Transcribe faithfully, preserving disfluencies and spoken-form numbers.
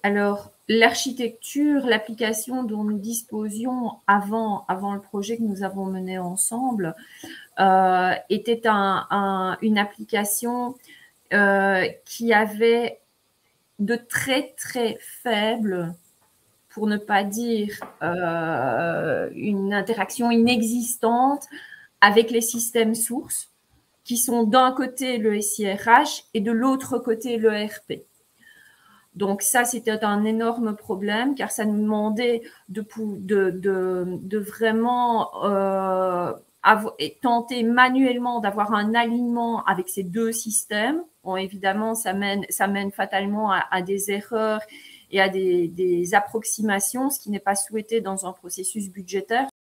Alors, l'architecture, l'application dont nous disposions avant, avant le projet que nous avons mené ensemble, euh, était un, un, une application euh, qui avait de très, très faibles, pour ne pas dire euh, une interaction inexistante avec les systèmes sources, qui sont d'un côté le S I R H et de l'autre côté le E R P. Donc ça, c'était un énorme problème car ça nous demandait de, de, de, de vraiment euh, avoir, tenter manuellement d'avoir un alignement avec ces deux systèmes. Bon, évidemment, ça mène, ça mène fatalement à, à des erreurs et à des, des approximations, ce qui n'est pas souhaité dans un processus budgétaire.